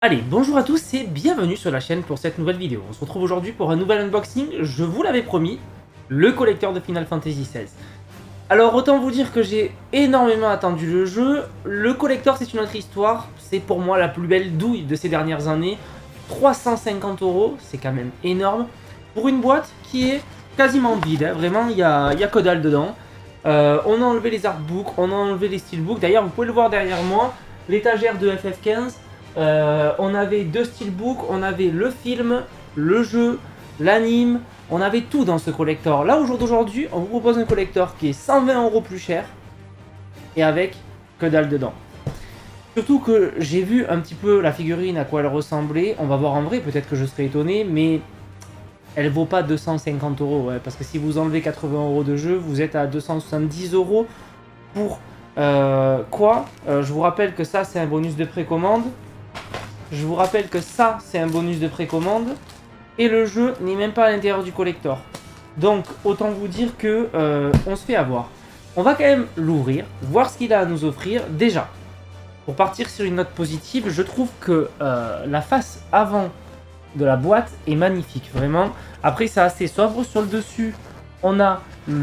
Allez, bonjour à tous et bienvenue sur la chaîne pour cette nouvelle vidéo. On se retrouve aujourd'hui pour un nouvel unboxing, je vous l'avais promis, le collector de Final Fantasy XVI. Alors autant vous dire que j'ai énormément attendu le jeu, le collector c'est une autre histoire, c'est pour moi la plus belle douille de ces dernières années. 350 €, c'est quand même énorme, pour une boîte qui est quasiment vide, hein. Vraiment il y a que dalle dedans. On a enlevé les artbooks, on a enlevé les steelbooks, d'ailleurs vous pouvez le voir derrière moi, l'étagère de FF15. On avait deux steelbooks, on avait le film, le jeu, l'anime, on avait tout dans ce collector. Là, au jour d'aujourd'hui, on vous propose un collector qui est 120 € plus cher et avec que dalle dedans. Surtout que j'ai vu un petit peu la figurine, à quoi elle ressemblait. On va voir en vrai, peut-être que je serai étonné, mais elle vaut pas 250 €. Ouais, parce que si vous enlevez 80 € de jeu, vous êtes à 270 € pour quoi. Je vous rappelle que ça, c'est un bonus de précommande. Je vous rappelle que ça, c'est un bonus de précommande. Et le jeu n'est même pas à l'intérieur du collector. Donc, autant vous dire que on se fait avoir. On va quand même l'ouvrir, voir ce qu'il a à nous offrir. Déjà, pour partir sur une note positive, je trouve que la face avant de la boîte est magnifique, vraiment. Après, c'est assez sobre. Sur le dessus, on a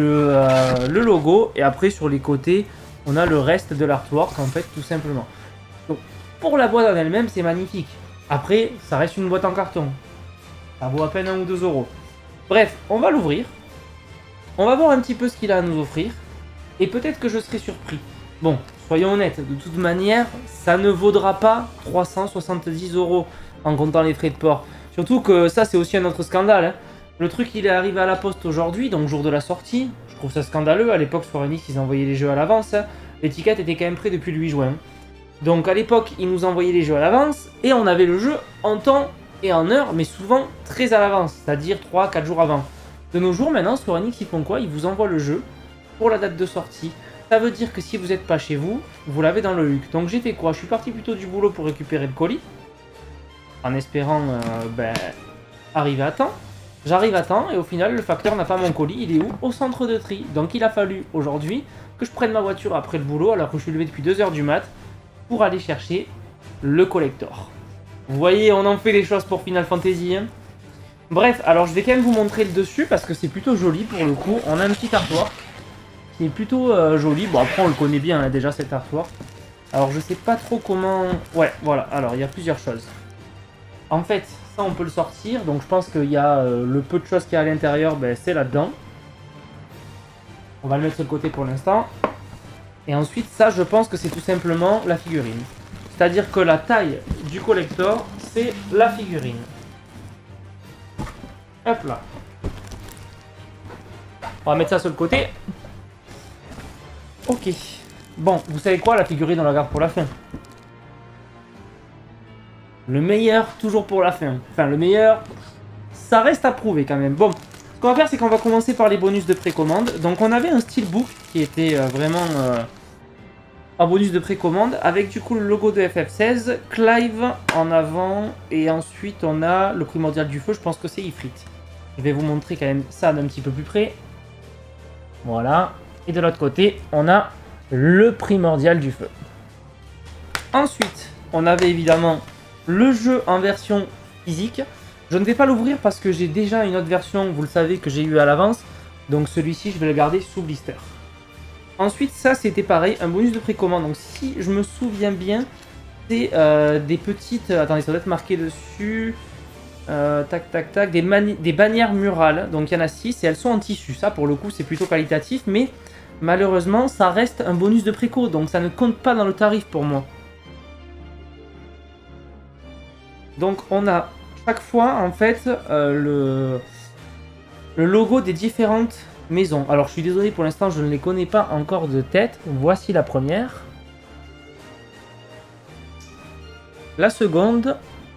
le logo. Et après, sur les côtés, on a le reste de l'artwork, en fait, tout simplement. Donc, pour la boîte en elle-même, c'est magnifique. Après, ça reste une boîte en carton. Ça vaut à peine 1 ou 2 €. Bref, on va l'ouvrir. On va voir un petit peu ce qu'il a à nous offrir. Et peut-être que je serai surpris. Bon, soyons honnêtes, de toute manière, ça ne vaudra pas 370 € en comptant les frais de port. Surtout que ça, c'est aussi un autre scandale, hein. Le truc, il est arrivé à la poste aujourd'hui, donc jour de la sortie. Je trouve ça scandaleux. À l'époque, Square Enix, ils envoyaient les jeux à l'avance. L'étiquette était quand même prête depuis le 8 juin. Donc à l'époque, ils nous envoyaient les jeux à l'avance et on avait le jeu en temps et en heure, mais souvent très à l'avance, c'est-à-dire 3-4 jours avant. De nos jours, maintenant, Square Enix, ils font quoi? Ils vous envoient le jeu pour la date de sortie. Ça veut dire que si vous n'êtes pas chez vous, vous l'avez dans le HUC. Donc j'ai fait quoi? Je suis parti plutôt du boulot pour récupérer le colis, en espérant arriver à temps. J'arrive à temps et au final, le facteur n'a pas mon colis. Il est où? Au centre de tri. Donc il a fallu aujourd'hui que je prenne ma voiture après le boulot, alors que je suis levé depuis 2 h du mat', pour aller chercher le collector. Vous voyez, on en fait les choses pour Final Fantasy, hein. Bref, alors je vais quand même vous montrer le dessus parce que c'est plutôt joli pour le coup. On a un petit artwork qui est plutôt joli. Bon, après on le connaît bien, hein, déjà cet artwork. Alors je sais pas trop comment... Ouais, voilà, alors il y a plusieurs choses. En fait, ça on peut le sortir, donc je pense qu'il y a le peu de choses qu'il y a à l'intérieur, ben, c'est là-dedans. On va le mettre sur le côté pour l'instant. Et ensuite, ça, je pense que c'est tout simplement la figurine. C'est-à-dire que la taille du collector, c'est la figurine. Hop là. On va mettre ça sur le côté. Ok. Bon, vous savez quoi, la figurine, on la garde pour la fin. Le meilleur, toujours pour la fin. Enfin, le meilleur, ça reste à prouver quand même. Bon, ce qu'on va faire, c'est qu'on va commencer par les bonus de précommande. Donc, on avait un steelbook qui était vraiment... un bonus de précommande avec du coup le logo de FF16, Clive en avant et ensuite on a le primordial du feu, je pense que c'est Ifrit. Je vais vous montrer quand même ça d'un petit peu plus près. Voilà. Et de l'autre côté, on a le primordial du feu. Ensuite, on avait évidemment le jeu en version physique. Je ne vais pas l'ouvrir parce que j'ai déjà une autre version, vous le savez, que j'ai eu à l'avance. Donc celui-ci, je vais le garder sous blister. Ensuite, ça c'était pareil, un bonus de précommande. Donc si je me souviens bien, c'est des petites... Attendez, ça doit être marqué dessus. Tac, tac, tac. Des bannières murales. Donc il y en a 6 et elles sont en tissu. Ça pour le coup c'est plutôt qualitatif. Mais malheureusement ça reste un bonus de préco. Donc ça ne compte pas dans le tarif pour moi. Donc on a chaque fois en fait le logo des différentes... maison. Alors je suis désolé, pour l'instant je ne les connais pas encore de tête. Voici la première. La seconde.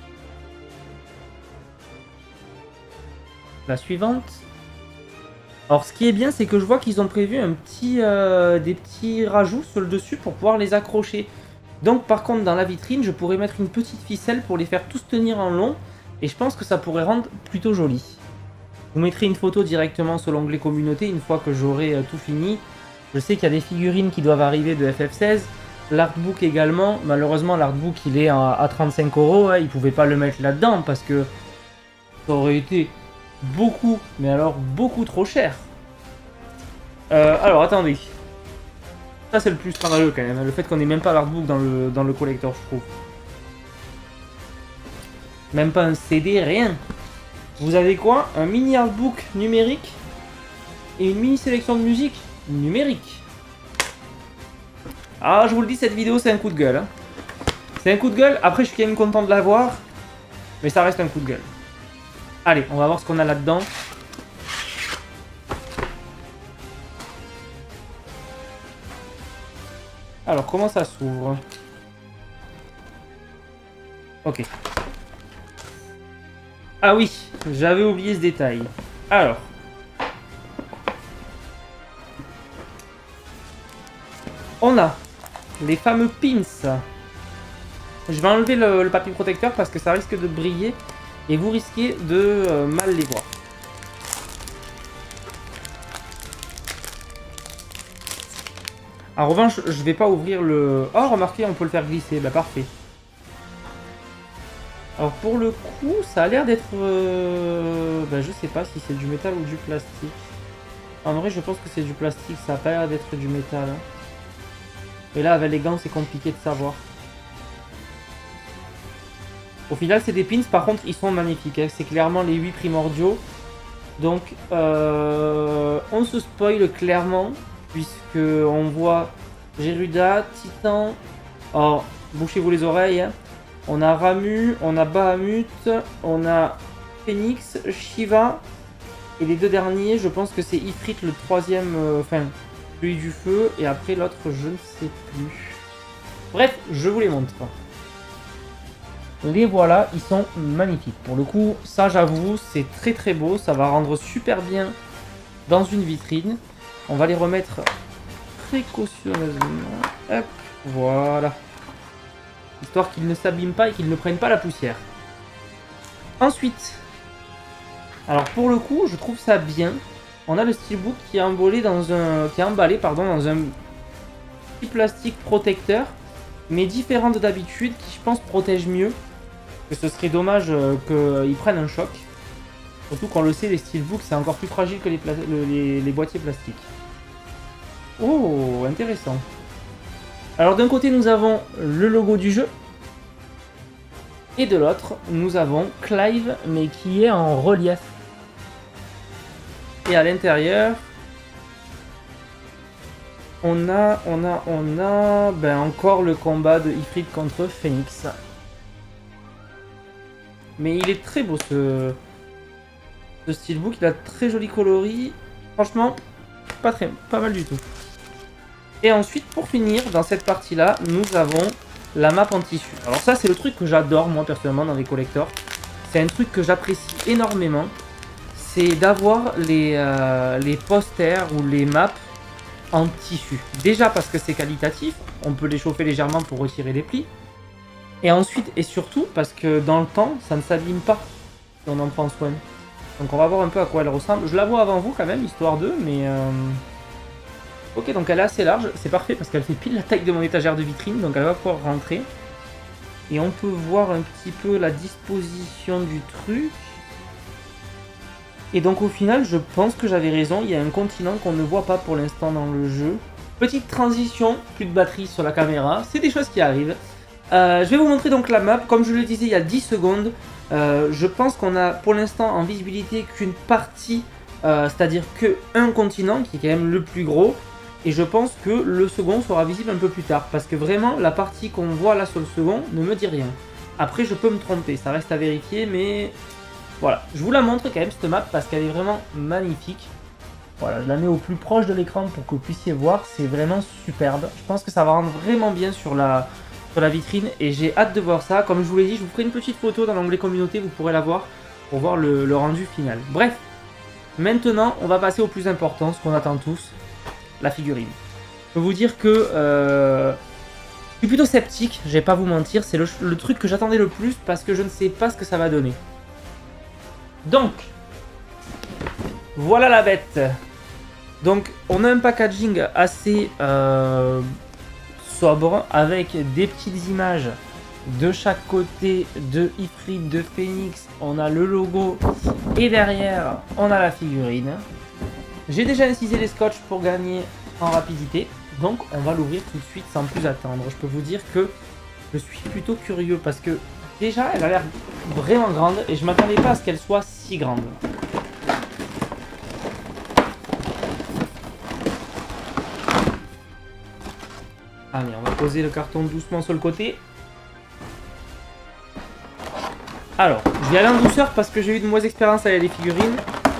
La suivante. Alors ce qui est bien, c'est que je vois qu'ils ont prévu un petit, des petits rajouts sur le dessus pour pouvoir les accrocher. Donc par contre dans la vitrine, je pourrais mettre une petite ficelle pour les faire tous tenir en long. Et je pense que ça pourrait rendre plutôt joli. Je vous mettrai une photo directement sur l'onglet communauté une fois que j'aurai tout fini. Je sais qu'il y a des figurines qui doivent arriver de FF16. L'artbook également, malheureusement l'artbook il est à 35 €, hein, ils pouvaient pas le mettre là-dedans parce que ça aurait été beaucoup, mais alors beaucoup trop cher. Alors attendez, ça c'est le plus scandaleux quand même, le fait qu'on ait même pas l'artbook dans le collector je trouve. Même pas un CD, rien. Vous avez quoi? Un mini artbook numérique et une mini sélection de musique numérique. Ah, je vous le dis, cette vidéo, c'est un coup de gueule. Hein. C'est un coup de gueule. Après, je suis quand même content de l'avoir. Mais ça reste un coup de gueule. Allez, on va voir ce qu'on a là-dedans. Alors, comment ça s'ouvre? Ok. Ah oui, j'avais oublié ce détail. Alors. On a les fameux pins. Je vais enlever le papier protecteur parce que ça risque de briller et vous risquez de mal les voir. En revanche, je vais pas ouvrir le... Oh, remarquez, on peut le faire glisser. Bah, parfait. Alors, pour le coup, ça a l'air d'être... Bah, je sais pas si c'est du métal ou du plastique. En vrai, je pense que c'est du plastique. Ça a pas l'air d'être du métal. Hein. Et là, avec les gants, c'est compliqué de savoir. Au final, c'est des pins. Par contre, ils sont magnifiques. Hein. C'est clairement les 8 primordiaux. Donc, on se spoil clairement. Puisque on voit Geruda, Titan. Alors, bouchez-vous les oreilles. Hein. On a Ramu, on a Bahamut, on a Phoenix, Shiva. Et les deux derniers, je pense que c'est Ifrit le troisième, enfin, celui du feu. Et après l'autre, je ne sais plus. Bref, je vous les montre. Les voilà, ils sont magnifiques. Pour le coup, ça j'avoue, c'est très très beau. Ça va rendre super bien dans une vitrine. On va les remettre précautionneusement. Hop, voilà. Histoire qu'ils ne s'abîment pas et qu'ils ne prennent pas la poussière. Ensuite, alors pour le coup, je trouve ça bien. On a le steelbook qui est emballé dans un, dans un petit plastique protecteur, mais différent de d'habitude, qui je pense protège mieux. Que ce serait dommage qu'ils prennent un choc. Surtout qu'on le sait, les steelbooks c'est encore plus fragile que les boîtiers plastiques. Oh, intéressant. Alors d'un côté nous avons le logo du jeu. Et de l'autre, nous avons Clive, mais qui est en relief. Et à l'intérieur, on a ben encore le combat de Ifrit contre Phoenix. Mais il est très beau ce steelbook, il a très joli coloris. Franchement, pas mal du tout. Et ensuite, pour finir, dans cette partie-là, nous avons la map en tissu. Alors ça, c'est le truc que j'adore, moi, personnellement, dans les collectors. C'est un truc que j'apprécie énormément. C'est d'avoir les posters ou les maps en tissu. Déjà parce que c'est qualitatif, on peut les chauffer légèrement pour retirer les plis. Et ensuite, et surtout, parce que dans le temps, ça ne s'abîme pas si on en prend soin. Donc on va voir un peu à quoi elle ressemble. Je la vois avant vous quand même, histoire de, mais... Ok, donc elle est assez large, c'est parfait parce qu'elle fait pile la taille de mon étagère de vitrine, donc elle va pouvoir rentrer. Et on peut voir un petit peu la disposition du truc. Et donc au final, je pense que j'avais raison, il y a un continent qu'on ne voit pas pour l'instant dans le jeu. Petite transition, plus de batterie sur la caméra, c'est des choses qui arrivent. Je vais vous montrer donc la map, comme je le disais il y a 10 secondes. Je pense qu'on a pour l'instant en visibilité qu'une partie, c'est-à-dire qu'un continent qui est quand même le plus gros. Et je pense que le second sera visible un peu plus tard. Parce que vraiment, la partie qu'on voit là sur le second ne me dit rien. Après, je peux me tromper, ça reste à vérifier, mais... Voilà, je vous la montre quand même cette map parce qu'elle est vraiment magnifique. Voilà, je la mets au plus proche de l'écran pour que vous puissiez voir. C'est vraiment superbe. Je pense que ça va rendre vraiment bien sur la vitrine. Et j'ai hâte de voir ça. Comme je vous l'ai dit, je vous ferai une petite photo dans l'onglet communauté. Vous pourrez la voir pour voir le rendu final. Bref, maintenant, on va passer au plus important, ce qu'on attend tous. La figurine. Je peux vous dire que je suis plutôt sceptique, je vais pas vous mentir, c'est le truc que j'attendais le plus parce que je ne sais pas ce que ça va donner. Donc, voilà la bête. Donc, on a un packaging assez sobre avec des petites images de chaque côté de Ifrit, de Phoenix. On a le logo et derrière on a la figurine. J'ai déjà incisé les scotch pour gagner en rapidité, donc on va l'ouvrir tout de suite sans plus attendre. Je peux vous dire que je suis plutôt curieux parce que déjà elle a l'air vraiment grande et je m'attendais pas à ce qu'elle soit si grande. Allez, on va poser le carton doucement sur le côté. Alors, je vais aller en douceur parce que j'ai eu de mauvaises expériences avec les figurines.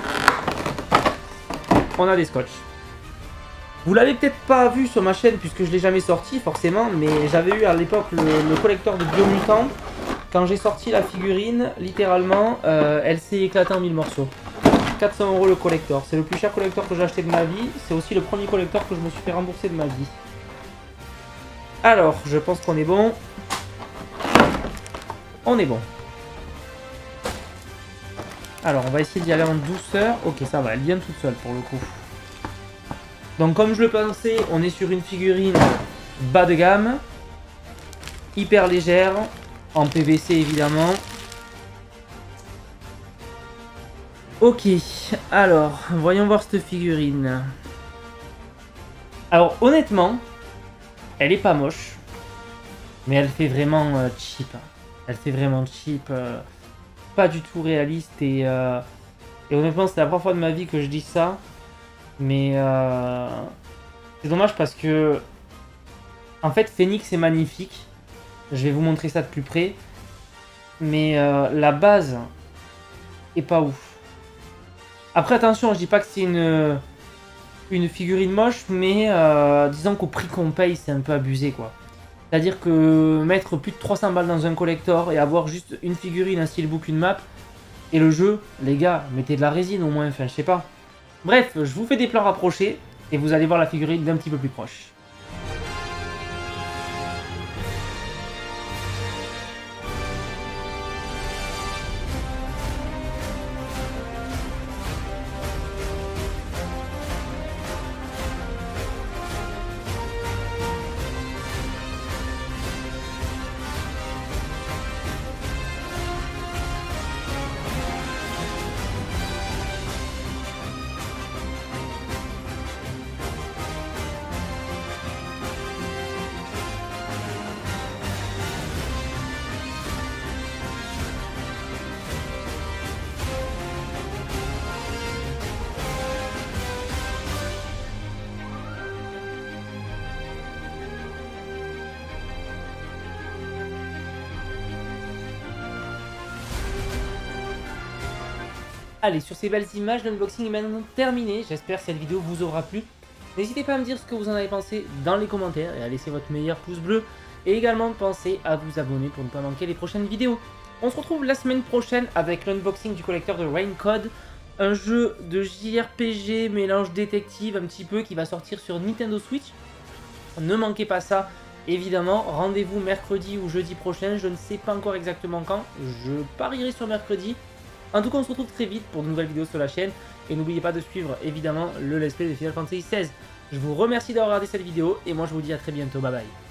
On a des scotch. Vous l'avez peut-être pas vu sur ma chaîne puisque je l'ai jamais sorti forcément, mais j'avais eu à l'époque le collector de Biomutant. Quand j'ai sorti la figurine, littéralement, elle s'est éclatée en 1000 morceaux. 400 € le collector. C'est le plus cher collector que j'ai acheté de ma vie. C'est aussi le premier collector que je me suis fait rembourser de ma vie. Alors, je pense qu'on est bon. On est bon. Alors, on va essayer d'y aller en douceur. Ok, ça va, elle vient toute seule pour le coup. Donc, comme je le pensais, on est sur une figurine bas de gamme. Hyper légère. En PVC, évidemment. Ok, alors, voyons voir cette figurine. Alors, honnêtement, elle est pas moche. Mais elle fait vraiment cheap. Elle fait vraiment cheap. Pas du tout réaliste et honnêtement c'est la première fois de ma vie que je dis ça, mais c'est dommage parce que en fait Phoenix est magnifique, je vais vous montrer ça de plus près, mais la base est pas ouf. Après attention, je dis pas que c'est une figurine moche, mais disons qu'au prix qu'on paye c'est un peu abusé quoi. C'est-à-dire que mettre plus de 300 balles dans un collector et avoir juste une figurine, un steelbook, une map, et le jeu, les gars, mettez de la résine au moins, enfin je sais pas. Bref, je vous fais des plans rapprochés, et vous allez voir la figurine d'un petit peu plus proche. Allez, sur ces belles images, l'unboxing est maintenant terminé. J'espère que cette vidéo vous aura plu. N'hésitez pas à me dire ce que vous en avez pensé dans les commentaires et à laisser votre meilleur pouce bleu. Et également, pensez à vous abonner pour ne pas manquer les prochaines vidéos. On se retrouve la semaine prochaine avec l'unboxing du collecteur de Rain Code. Un jeu de JRPG mélange détective un petit peu qui va sortir sur Nintendo Switch. Ne manquez pas ça. Évidemment, rendez-vous mercredi ou jeudi prochain. Je ne sais pas encore exactement quand. Je parierai sur mercredi. En tout cas, on se retrouve très vite pour de nouvelles vidéos sur la chaîne. Et n'oubliez pas de suivre, évidemment, le let's play de Final Fantasy XVI. Je vous remercie d'avoir regardé cette vidéo. Et moi, je vous dis à très bientôt. Bye bye.